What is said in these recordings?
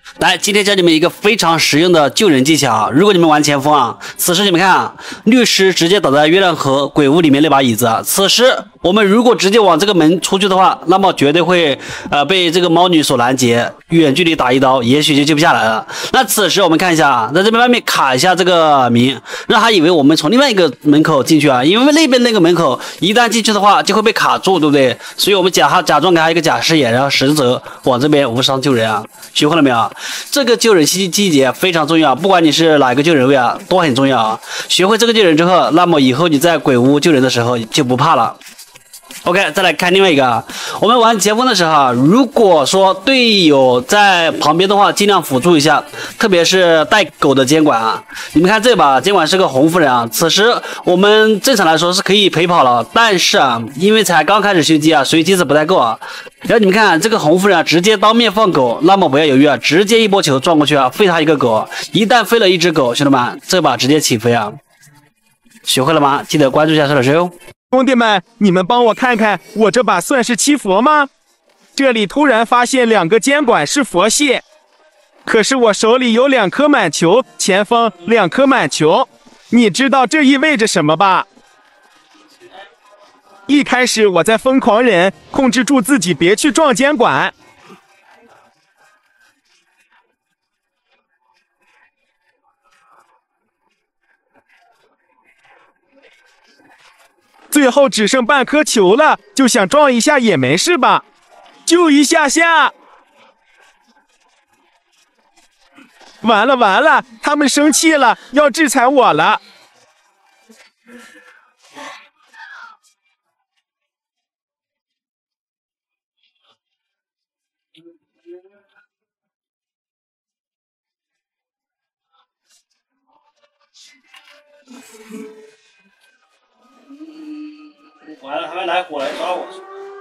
来，今天教你们一个非常实用的救人技巧。如果你们玩前锋啊，此时你们看啊，律师直接倒在月亮河鬼屋里面那把椅子啊。此时我们如果直接往这个门出去的话，那么绝对会被这个猫女所拦截，远距离打一刀，也许就救不下来了。那此时我们看一下啊，在这边外面卡一下这个明，让他以为我们从另外一个门口进去啊，因为那边那个门口一旦进去的话就会被卡住，对不对？所以我们假装给他一个假视野，然后实则往这边无伤救人啊。学会了没有？这个救人细节非常重要，不管你是哪个救人位啊，都很重要啊。学会这个救人之后，那么以后你在鬼屋救人的时候就不怕了。OK， 再来看另外一个啊，我们玩前锋的时候啊，如果说队友在旁边的话，尽量辅助一下，特别是带狗的监管啊。你们看这把监管是个红夫人啊，此时我们正常来说是可以陪跑了，但是啊，因为才刚开始修机啊，所以机子不太够啊。然后你们看这个红夫人啊，直接当面放狗，那么不要犹豫啊，直接一波球撞过去啊，飞他一个狗。一旦飞了一只狗，兄弟们，这把直接起飞啊！学会了吗？记得关注一下车老师哟。 兄弟们，你们帮我看看，我这把算是七佛吗？这里突然发现2个监管是佛系，可是我手里有2颗满球，前锋2颗满球，你知道这意味着什么吧？一开始我在疯狂忍，控制住自己别去撞监管。最后只剩半颗球了，就想撞一下也没事吧？就一下下。完了，他们生气了，要制裁我了。 完了，他们来火来抓我。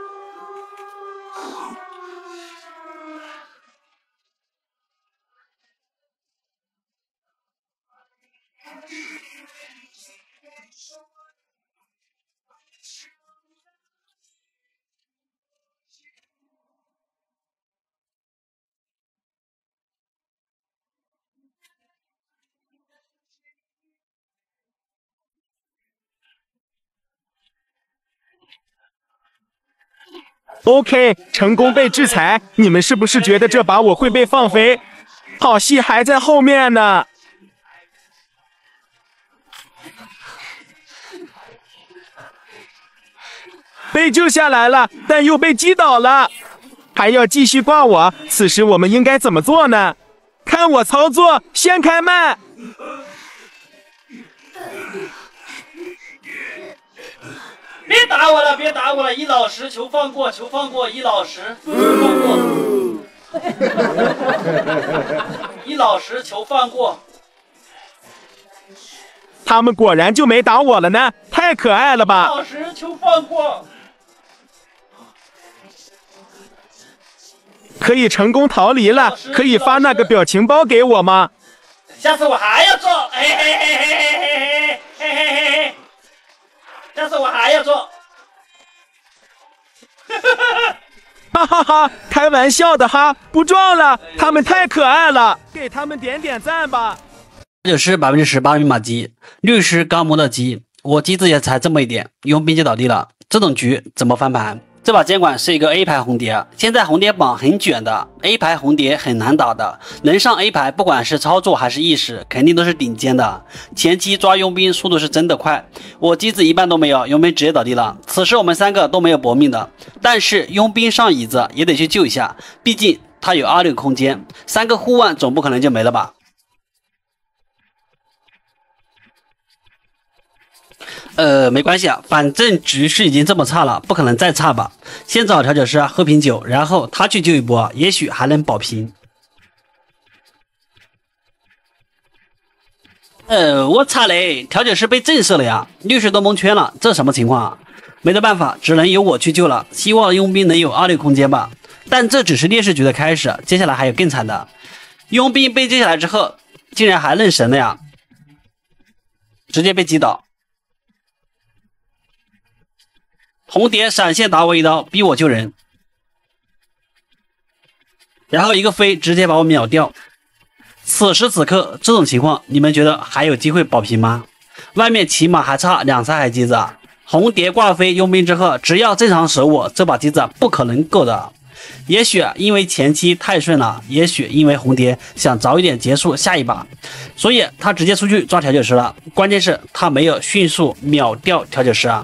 OK， 成功被制裁，你们是不是觉得这把我会被放飞？好戏还在后面呢。被救下来了，但又被击倒了，还要继续挂我。此时我们应该怎么做呢？看我操作，先开麦。 别打我了，别打我了！一老十，求放过，求放过！一老十，求放过！一老十，求放过！ 他们果然就没打我了呢，太可爱了吧！ 一老十，求放过！ 可以成功逃离了，可以发那个表情包给我吗？ 下次我还要做，嘿嘿嘿嘿嘿嘿嘿嘿嘿嘿！下次我还要做。 哈哈哈，开玩笑的哈，不撞了，他们太可爱了，给他们点点赞吧。 就是18%密码机，律师刚摸到机，我机子也才这么一点，佣兵就倒地了，这种局怎么翻盘？这把监管是一个 A 牌红蝶，现在红蝶榜很卷的 ，A 牌红蝶很难打的，能上 A 牌，不管是操作还是意识，肯定都是顶尖的。前期抓佣兵速度是真的快，我机子一半都没有，佣兵直接倒地了。此时我们3个都没有搏命的，但是佣兵上椅子也得去救一下，毕竟他有26空间，3个护腕总不可能就没了吧？没关系啊，反正局势已经这么差了，不可能再差吧。先找调酒师喝瓶酒，然后他去救一波，也许还能保平。我操嘞！调酒师被震慑了呀，律师都蒙圈了，这什么情况啊？没得办法，只能由我去救了。希望佣兵能有26空间吧。但这只是劣势局的开始，接下来还有更惨的。佣兵被救下来之后，竟然还愣神了呀，直接被击倒。红蝶闪现打我一刀，逼我救人。 然后一个飞直接把我秒掉。此时此刻这种情况，你们觉得还有机会保平吗？外面起码还差2-3台机子，红蝶挂飞佣兵之后，只要正常守我，这把机子不可能够的。也许因为前期太顺了，也许因为红蝶想早一点结束下一把，所以他直接出去抓调酒师了。关键是他没有迅速秒掉调酒师啊。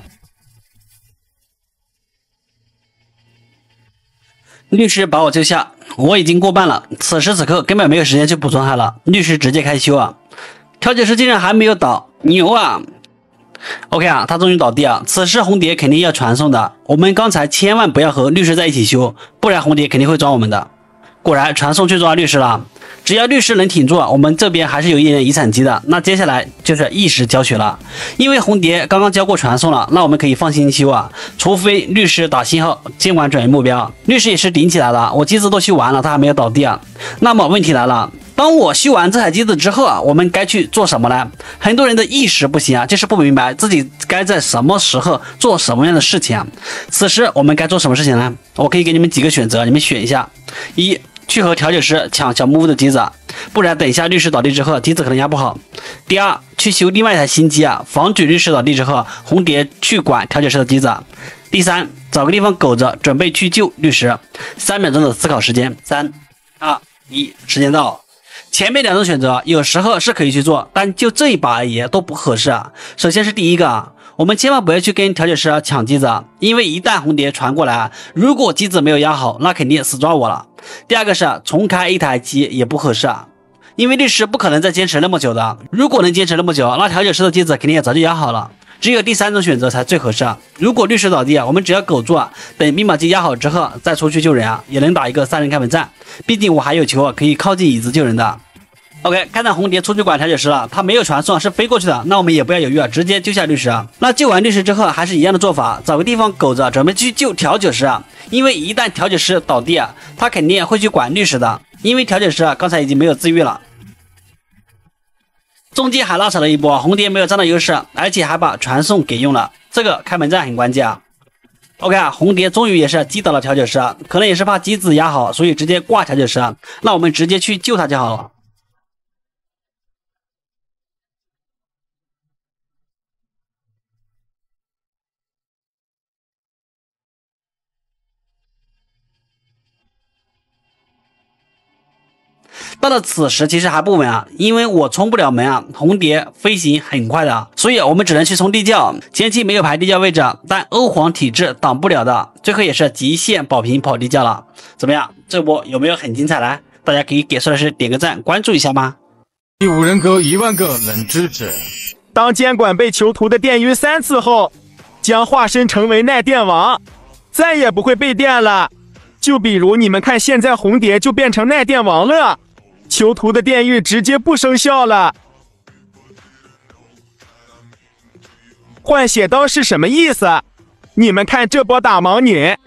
律师把我救下，我已经过半了，此时此刻根本没有时间去补伤害了。律师直接开修啊，调酒师竟然还没有倒，牛啊！ OK 啊，他终于倒地啊！此时红蝶肯定要传送的，我们刚才千万不要和律师在一起修，不然红蝶肯定会抓我们的。果然传送去抓律师了，只要律师能挺住，我们这边还是有一点遗产机的。那接下来就是意识教学了，因为红蝶刚刚交过传送了，那我们可以放心修啊，除非律师打信号，监管转移目标。律师也是顶起来了，我机子都修完了，他还没有倒地啊。那么问题来了。 当我修完这台机子之后啊，我们该去做什么呢？很多人的意识不行啊，就是不明白自己该在什么时候做什么样的事情啊。此时我们该做什么事情呢？我可以给你们几个选择，你们选一下：一，去和调酒师抢小木屋的机子，不然等一下律师倒地之后，机子可能压不好；第二，去修另外一台新机啊，防止律师倒地之后，红蝶去管调酒师的机子；第三，找个地方苟着，准备去救律师。3秒钟的思考时间，3、2、1，时间到。 前面2种选择有时候是可以去做，但就这一把而言都不合适啊。首先是第一个啊，我们千万不要去跟调酒师抢机子啊，因为一旦红蝶传过来，如果机子没有压好，那肯定死抓我了。第二个是重开一台机也不合适啊，因为律师不可能再坚持那么久的，如果能坚持那么久，那调酒师的机子肯定也早就压好了。 只有第3种选择才最合适啊！如果律师倒地啊，我们只要苟住啊，等密码机压好之后再出去救人啊，也能打一个3人开门战。毕竟我还有球啊，可以靠近椅子救人的。OK， 看到红蝶出去管调酒师了，他没有传送，是飞过去的，那我们也不要犹豫啊，直接救下律师啊。那救完律师之后还是一样的做法，找个地方苟着，准备去救调酒师啊。因为一旦调酒师倒地啊，他肯定会去管律师的，因为调酒师啊刚才已经没有自愈了。 中间还拉扯了一波，红蝶没有占到优势，而且还把传送给用了，这个开门战很关键啊。OK 啊，红蝶终于也是击倒了调酒师，可能也是怕机子压好，所以直接挂调酒师，那我们直接去救他就好了。到了此时其实还不稳啊，因为我冲不了门啊，红蝶飞行很快的，所以我们只能去冲地窖。前期没有排地窖位置，但欧皇体质挡不了的，最后也是极限保平跑地窖了。怎么样，这波有没有很精彩呢？大家可以给出来是点个赞，关注一下吗？ 第5人格10000个冷知识。 当监管被囚徒的电晕3次后，将化身成为耐电王，再也不会被电了。就比如你们看，现在红蝶就变成耐电王了。 囚徒的电狱直接不生效了。换血刀是什么意思？你们看这波打盲女，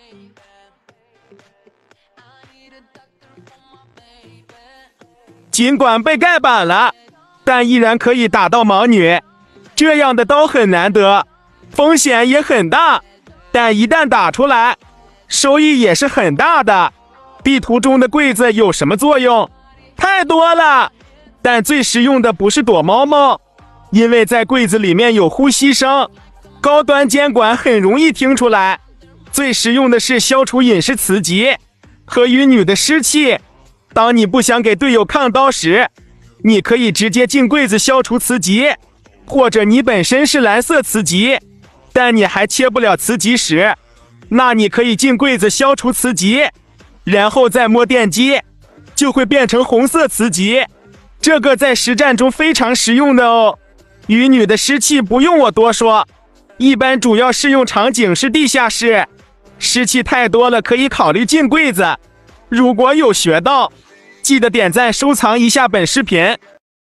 尽管被盖板了，但依然可以打到盲女。这样的刀很难得，风险也很大，但一旦打出来，收益也是很大的。地图中的柜子有什么作用？ 太多了，但最实用的不是躲猫猫，因为在柜子里面有呼吸声，高端监管很容易听出来。最实用的是消除隐士磁极和与女的湿气。当你不想给队友抗刀时，你可以直接进柜子消除磁极，或者你本身是蓝色磁极，但你还切不了磁极时，那你可以进柜子消除磁极，然后再摸电机。 就会变成红色磁极，这个在实战中非常实用的哦。与女的湿气不用我多说，一般主要适用场景是地下室，湿气太多了可以考虑进柜子。如果有学到，记得点赞收藏一下本视频。